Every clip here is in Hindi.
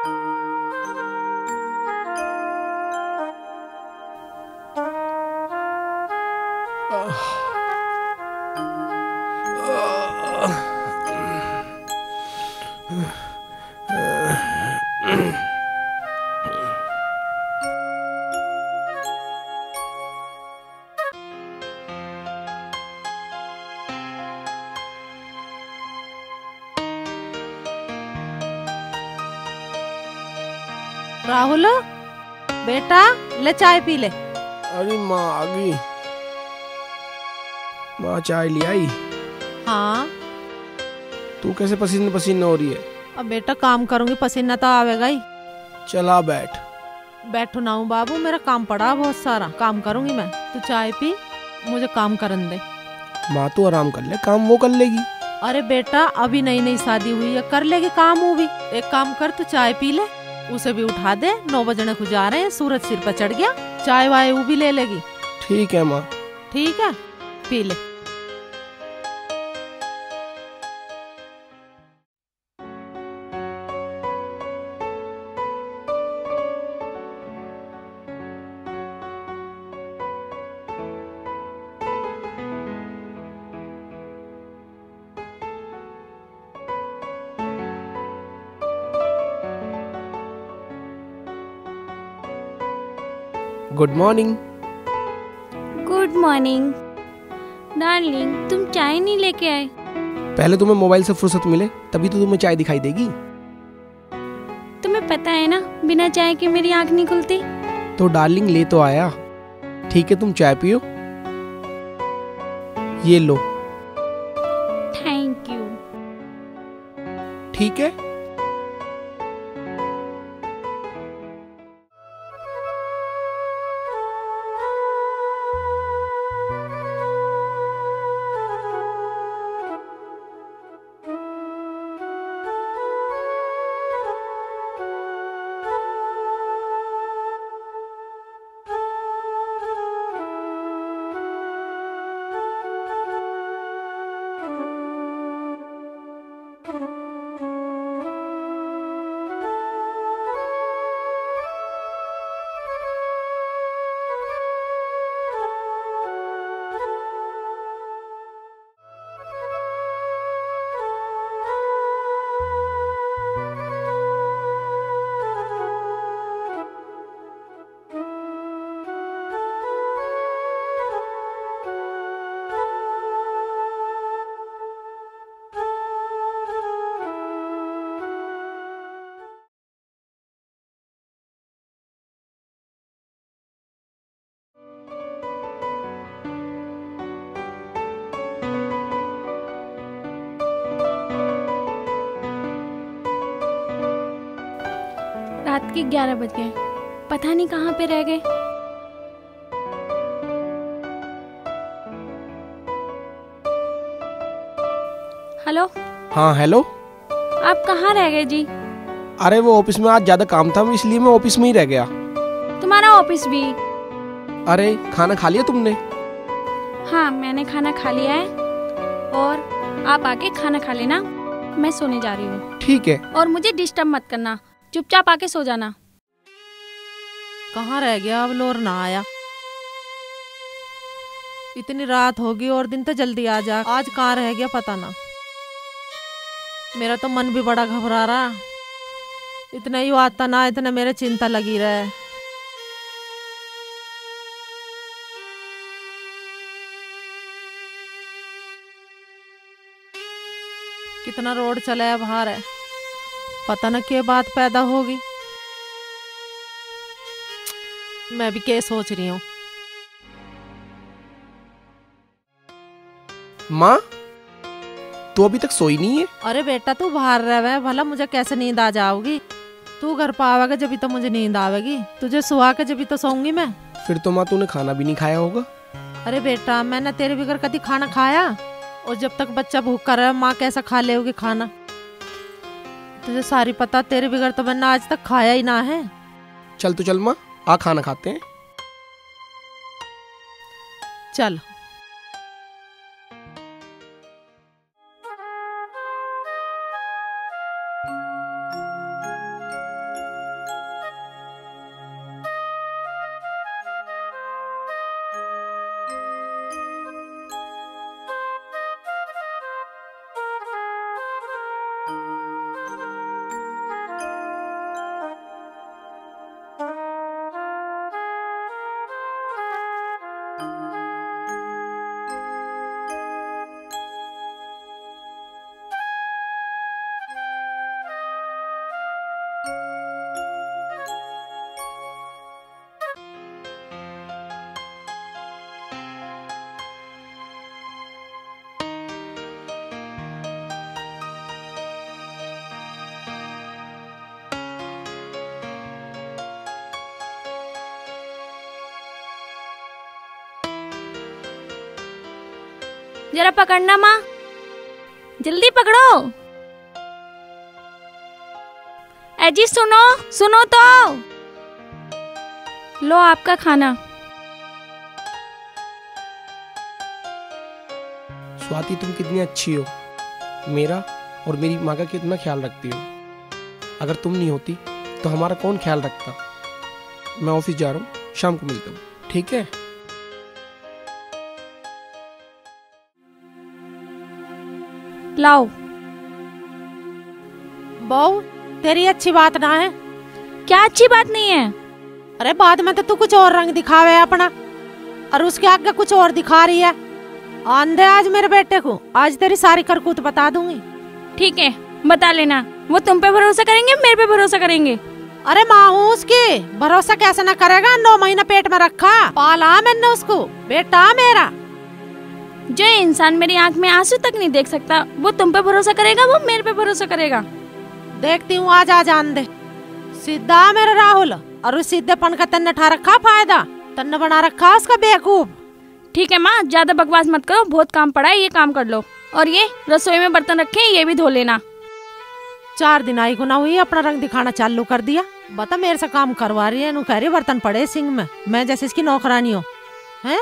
राहुल बेटा ले चाय पी ले। अरे माँ आ गई। माँ चाय ले आई। हाँ तू कैसे पसीने पसीने हो रही है? अब बेटा काम करूंगी पसीना तो आवेगा ही। चला बैठ। बैठो ना हूँ बाबू, मेरा काम पड़ा बहुत सारा, काम करूंगी मैं। तू चाय पी, मुझे काम करने दे। माँ तू आराम कर ले, काम वो कर लेगी। अरे बेटा अभी नई नई शादी हुई है, कर लेगी काम वो भी। एक काम कर, तू चाय पी ले, उसे भी उठा दे, 9 बजने को जा रहे हैं, सूरज सिर पर चढ़ गया। चाय वाय वो भी ले लेगी। ठीक है माँ। ठीक है पी ले। Good morning. Good morning darling, तुम चाय नहीं लेके आए? पहले तुम्हें मोबाइल से फुर्सत मिले तभी तो तुम्हें चाय दिखाई देगी। तुम्हें पता है ना, बिना चाय के मेरी आंख नहीं खुलती। तो डार्लिंग ले तो आया। ठीक है तुम चाय पियो। ये लो। Thank you. ठीक है। रात के 11 बज गए, पता नहीं कहाँ पे रह गए। हेलो। हाँ हेलो। आप कहाँ रह गए जी? अरे वो ऑफिस में आज ज्यादा काम था, इसलिए मैं ऑफिस में ही रह गया। तुम्हारा ऑफिस भी? अरे खाना खा लिया तुमने? हाँ मैंने खाना खा लिया है, और आप आके खाना खा लेना, मैं सोने जा रही हूँ। ठीक है। और मुझे डिस्टर्ब मत करना, चुपचाप आके सो जाना। कहाँ रह गया अब लोर ना आया? इतनी रात होगी और दिन तो जल्दी आ जा, आज कहाँ रह गया पता ना। मेरा तो मन भी बड़ा घबरा रहा, इतना ही आता ना, इतना मेरे चिंता लगी रहे। कितना रोड चला है बाहर है, पता ना क्या बात पैदा होगी। मैं भी क्या सोच रही हूँ। माँ तू अभी तक सोई नहीं है? अरे बेटा तू बाहर रहे, भला मुझे कैसे नींद आ जाओगी? तू घर पर आवेगा जब तो मुझे नींद आवेगी, तुझे सुहा के जब तो सोऊंगी मैं। फिर तो माँ तूने खाना भी नहीं खाया होगा। अरे बेटा मैंने तेरे बगैर कभी खाना खाया? और जब तक बच्चा भूखा रहे माँ कैसा खा लेगी खाना? तुझे सारी पता, तेरे बगैर तो मैंने आज तक खाया ही ना है। चल तो चल माँ, आ खाना खाते हैं। चल। जरा पकड़ना माँ, जल्दी पकड़ो। अजी सुनो सुनो तो, लो आपका खाना। स्वाति, तुम कितनी अच्छी हो। मेरा और मेरी माँ का कितना ख्याल रखती हो। अगर तुम नहीं होती तो हमारा कौन ख्याल रखता। मैं ऑफिस जा रहा हूँ, शाम को मिलता हूँ, ठीक है? लाओ। बहू, तेरी अच्छी बात ना है। क्या अच्छी बात नहीं है? अरे बाद में तो तू कुछ और रंग दिखावे अपना, और उसके आगे कुछ और दिखा रही है। आंधे आज मेरे बेटे को, आज तेरी सारी करतूत बता दूंगी। ठीक है, बता लेना। वो तुम पे भरोसा करेंगे, मेरे पे भरोसा करेंगे? अरे माँ हूँ उसकी, भरोसा कैसे न करेगा। 9 महीना पेट में रखा, पाला मैंने उसको, बेटा मेरा। जो इंसान मेरी आंख में आंसू तक नहीं देख सकता, वो तुम पे भरोसा करेगा, वो मेरे पे भरोसा करेगा? देखती हूँ, आज आ जान दे। सीधा मेरा राहुल, और उस सीधेपन का तन्ने ठा रखा फायदा, तन्ने बना रखा उसका बेवकूफ। ठीक है माँ, ज्यादा बकवास मत करो, बहुत काम पड़ा है, ये काम कर लो। और ये रसोई में बर्तन रखे हैं, ये भी धो लेना। 4 दिन आई को ना हुई, अपना रंग दिखाना चालू कर दिया। बता, मेरे से काम करवा रही है, नु कह रही बर्तन पड़े सिंह में, मैं जैसे इसकी नौकरानी हो हैं।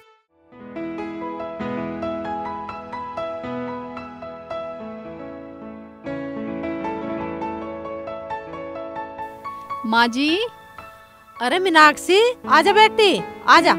माँ जी। अरे मीनाक्षी, आजा बेटी, आजा।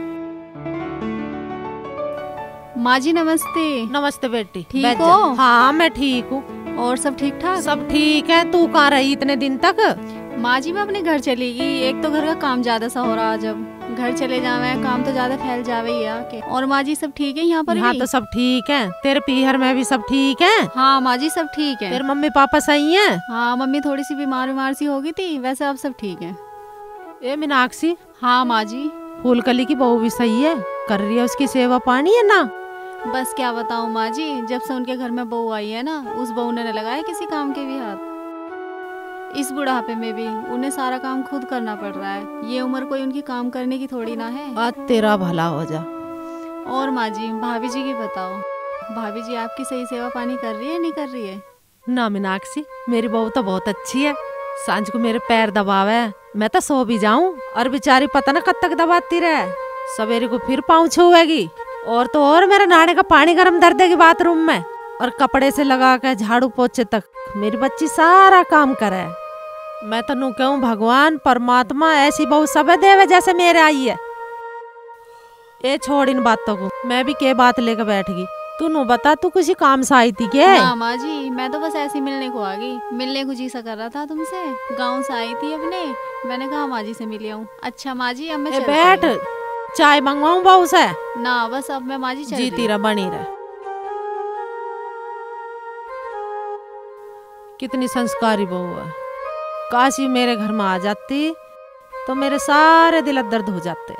माँ जी नमस्ते। नमस्ते बेटी, ठीक बैठ हो? जा। हाँ मैं ठीक हूँ। और सब ठीक ठाक? सब ठीक है। तू कहाँ रही इतने दिन तक? माँ जी मैं अपने घर चली गई। एक तो घर का काम ज्यादा सा हो रहा, जब घर चले जावे काम तो ज्यादा फैल जावे ही आके। और माँ जी सब ठीक है यहाँ पर? हाँ तो सब ठीक है। तेरे पीहर में भी सब ठीक है? हाँ माँ जी सब ठीक है। तेरे मम्मी पापा सही हैं? हाँ मम्मी थोड़ी सी बीमार सी हो गई थी, वैसे अब सब ठीक है। ए मीनाक्षी। हाँ माँ जी। फूलकली की बहू भी सही है, कर रही है उसकी सेवा पानी है ना? बस क्या बताऊँ माँ जी, जब से उनके घर में बहू आई है ना, उस बहू ने लगाया किसी काम के भी हाथ। इस बुढ़ापे में भी उन्हें सारा काम खुद करना पड़ रहा है। ये उम्र कोई उनकी काम करने की थोड़ी ना है। आज तेरा भला हो जा। और माँ जी भाभी जी की बताओ, भाभी जी आपकी सही सेवा पानी कर रही है नहीं कर रही है? ना मीनाक्षी, मेरी बहू तो बहुत अच्छी है। सांझ को मेरे पैर दबावे, मैं तो सो भी जाऊं और बेचारी पता ना कब तक दबाती रहे। सवेरे को फिर पाँव छुएगी, और तो और मेरा नहाने का पानी गर्म कर देगी बाथरूम में, और कपड़े से लगा के झाड़ू पोछे तक मेरी बच्ची सारा काम करे। मैं तो नू कहूँ भगवान परमात्मा ऐसी बहू सब देवे जैसे मेरे आई है। ए छोड़ इन बातों को, मैं भी के बात लेकर बैठ गई। तू नू बता, तू किसी काम से आई थी क्या? ना माँ जी, मैं तो बस ऐसे मिलने को आ गई। मिलने को जी सा कर रहा था तुमसे, गाँव से आई थी अपने, मैंने कहा माँ जी से मिली आऊँ। अच्छा माँ जी अब मैं चलती बैठ, हूँ। चाय मंगवाऊं बहू से? ना बस अब मैं माँ जी चल रही जीती रह, बनी रह। कितनी संस्कारी बहू है। काश ये मेरे घर में आ जाती तो मेरे सारे दिल दर्द हो जाते।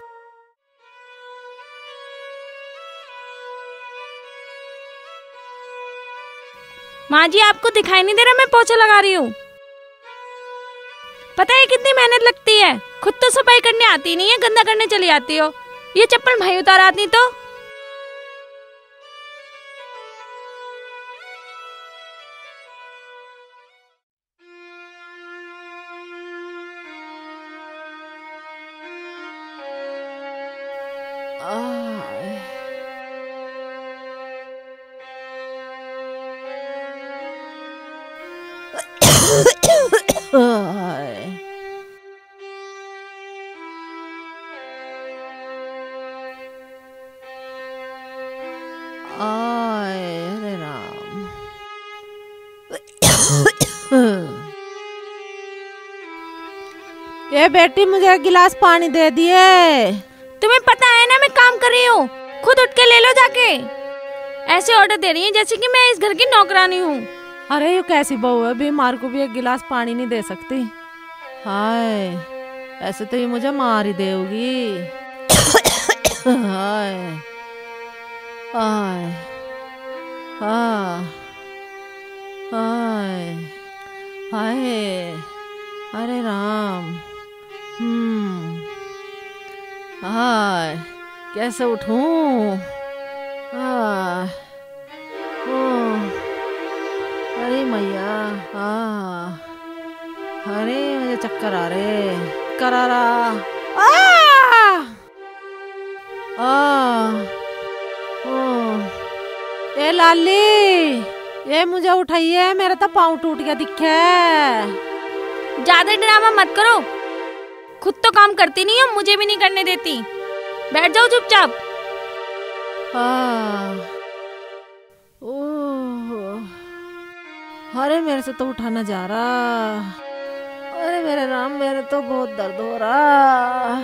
माँ जी आपको दिखाई नहीं दे रहा मैं पोछा लगा रही हूँ? पता है कितनी मेहनत लगती है, खुद तो सफाई करने आती नहीं है, गंदा करने चली आती हो। ये चप्पल भाई उतार आती तो। अरे राम। ये बेटी मुझे एक गिलास पानी दे दिए। तुम्हें पता है ना मैं काम कर रही हूँ, खुद उठ के ले लो जाके। ऐसे ऑर्डर दे रही है जैसे कि मैं इस घर की नौकरानी हूँ। अरे ये कैसी बहू है, बीमार को भी एक गिलास पानी नहीं दे सकती। हाय, ऐसे तो ये मुझे मार ही देगी। हाय हाय हाय हाय, अरे राम। हाय, कैसे उठूं? अरे मैया, अरे मुझे चक्कर आ रहे, करारा। ए लाली, ये मुझे उठाइए, मेरा तो पाँव टूट गया दिखे। ज्यादा ड्रामा मत करो, खुद तो काम करती नहीं हो, मुझे भी नहीं करने देती। बैठ जाओ चुपचाप। अरे मेरे से तो उठा ना जा रहा। अरे मेरे राम, मेरे तो बहुत दर्द हो रहा।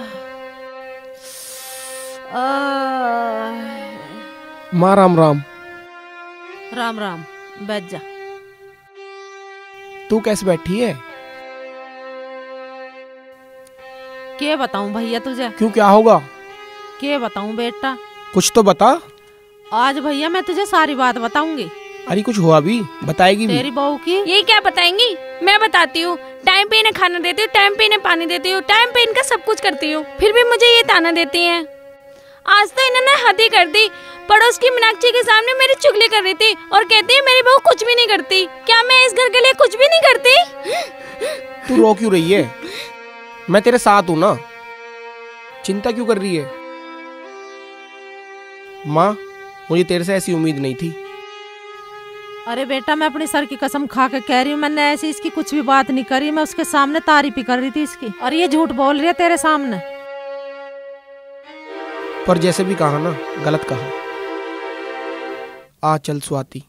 माँ राम राम। राम राम, बैठ जा। तू कैसे बैठी है? क्या बताऊं भैया तुझे? क्यों, क्या होगा? क्या बताऊं बेटा? कुछ तो बता। आज भैया मैं तुझे सारी बात बताऊंगी। अरे कुछ हुआ भी? बताएगी भी? तेरी बहू की। ये क्या बताएंगी? मैं बताती हूँ। टाइम पे इन्हें खाना देती हूँ, टाइम पे इन्हें पानी देती हूँ, टाइम पे इनका सब कुछ करती हूँ, फिर भी मुझे ये ताना देती हैं। आज तो इन्होंने हद ही कर दी। पड़ोस की मीनाक्षी के सामने मेरी चुगली कर रही थी और कहती है मेरी बहू कुछ भी नहीं करती। क्या मैं इस घर के लिए कुछ भी नहीं करती? तू रो क्यों रही है? मैं तेरे साथ हूँ ना, चिंता क्यों कर रही है? माँ, मुझे तेरे से ऐसी उम्मीद नहीं थी। अरे बेटा, मैं अपनी सर की कसम खा के कह रही हूँ, मैंने ऐसी इसकी कुछ भी बात नहीं करी। मैं उसके सामने तारीफ ही कर रही थी इसकी, और ये झूठ बोल रही है तेरे सामने। पर जैसे भी कहा ना, गलत कहा। आ चल स्वाति।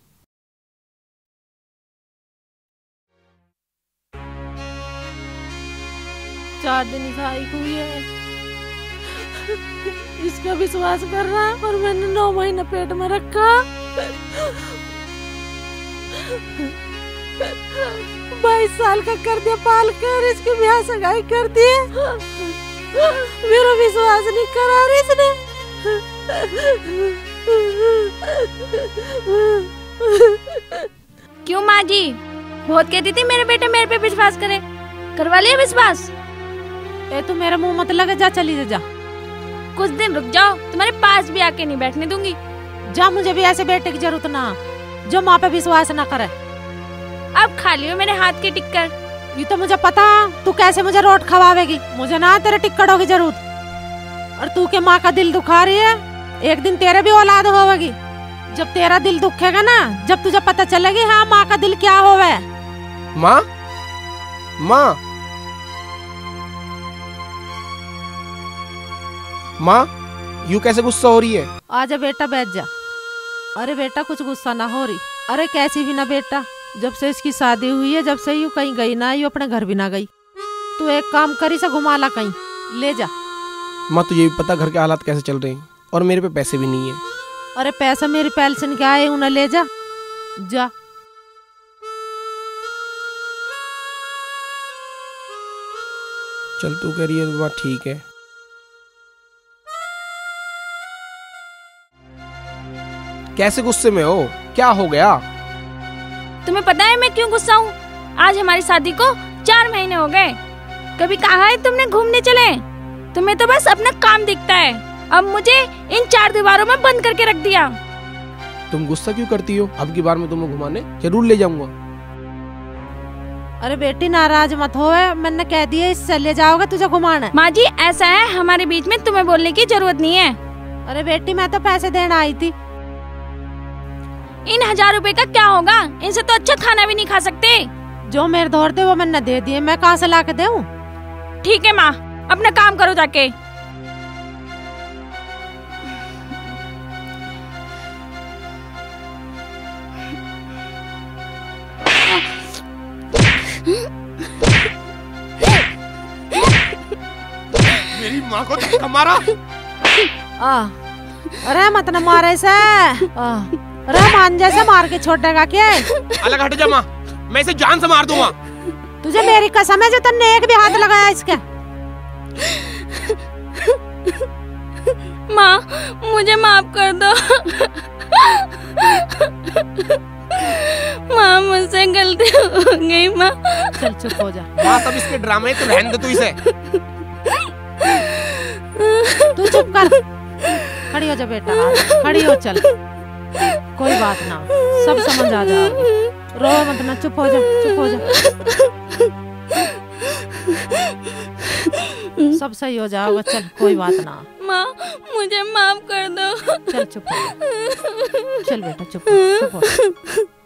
चार दिन सहायक हुई है, इसका विश्वास कर रहा, और मैंने 9 महीने पेट में रखा। 22 साल का कर दिया पाल कर, इसकी ब्याह सगाई कर दी। मेरा विश्वास नहीं करा रही इसने। क्यों माँ जी? बहुत कहती थी मेरे बेटे मेरे पे विश्वास करे, करवा लिया विश्वास? ए तू मेरे मुंह मत लगे, जा चली जा। कुछ दिन रुक जाओ, तुम्हारे पास भी आके नहीं बैठने दूंगी। जा, मुझे भी ऐसे बेटे की जरूरत ना जो माँ पे विश्वास ना करे। अब खा लियो मेरे हाथ की टिक्कर। ये तो मुझे पता, तू कैसे मुझे रोट खवावेगी। मुझे ना तेरे टिक्कड़ों की जरूरत। और तू के माँ का दिल दुखा रही है, एक दिन तेरे भी औलाद होगी। जब तेरा दिल दुखेगा ना, जब तुझे पता चलेगी हाँ माँ का दिल क्या होवे। माँ, माँ, माँ, यूं कैसे गुस्सा हो रही है? आजा बेटा, बैठ जा। अरे बेटा, कुछ गुस्सा ना हो रही। अरे कैसी भी ना बेटा, जब से इसकी शादी हुई है, जब से यूं कहीं गई ना, यूं अपने घर भी ना गई। तू एक काम करी से घुमा ला कहीं, ले जा। माँ, तुझे भी पता घर के हालात कैसे चल रहे हैं, और मेरे पे पैसे भी नहीं है। अरे पैसा मेरी पेंशन क्या है, उन्हें ले जा। जा। चल, तू कह रही है तो बात ठीक है। कैसे गुस्से में हो? क्या हो गया? तुम्हें पता है मैं क्यों गुस्सा हूँ? आज हमारी शादी को 4 महीने हो गए। कभी कहा है तुमने घूमने चले? तुम्हें तो बस अपना काम दिखता है। अब मुझे इन 4 दीवारों में बंद करके रख दिया। तुम गुस्सा क्यों करती हो? अब की बार मैं तुम्हें घुमाने जरूर ले जाऊंगा। अरे बेटी, नाराज मत हो, मैंने कह दिया इससे ले जाओगे तुझे घुमाना। माँ जी, ऐसा है, हमारे बीच में तुम्हें बोलने की जरूरत नहीं है। अरे बेटी, मैं तो पैसे देने आई थी। इन 1000 रुपए का क्या होगा? इनसे तो अच्छा खाना भी नहीं खा सकते। जो मेरे दौर थे वो मैंने दे दिए, मैं कहाँ से ला के दूं? ठीक है माँ, अपना काम करो जाके। मेरी माँ को धक्का मारा। अरे मत न मारे से। अरे मान जैसे मार के छोड़ेगा क्या? अलग हट जा माँ, मैं इसे जान से मार दूंगा। तुझे मेरी कसम है जो तन्ने एक भी हाथ लगाया इसके। माँ, मुझे माफ कर दो। माँ, मुझसे गलती हो गई माँ। चल चुप हो जा। माँ, सब इसके ड्रामे तो रहने दे तू इसे। तू चुप कर। खड़ी हो जा बेटा, खड़ी हो, चल। कोई बात ना, सब समझ आ जाओगे। रो मत ना, चुप हो जा, चुप हो जा। सब सही हो जाओगा, चल कोई बात ना। माँ मुझे माफ कर दो। चल चुप हो, चल बेटा चुप हो, चुप हो।